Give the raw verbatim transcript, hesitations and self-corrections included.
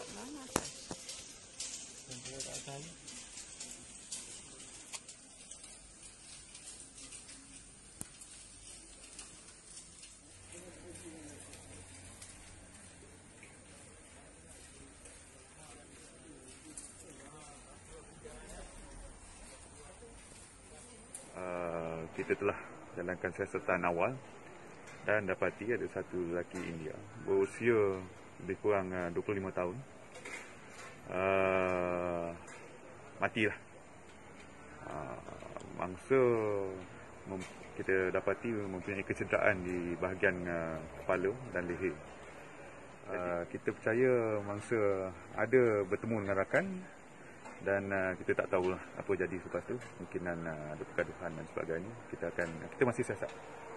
kat mana? Sampai kat atas. Uh, kita telah jalankan siasatan awal dan dapati ada satu lelaki India berusia lebih kurang uh, dua puluh lima tahun. Uh, matilah. Uh, mangsa mem- kita dapati mempunyai kecederaan di bahagian uh, kepala dan leher. Uh, kita percaya mangsa ada bertemu dengan rakan dan uh, kita tak tahulah apa jadi selepas tu. Mungkinan uh, ada pergaduhan dan sebagainya. Kita akan kita masih siasat.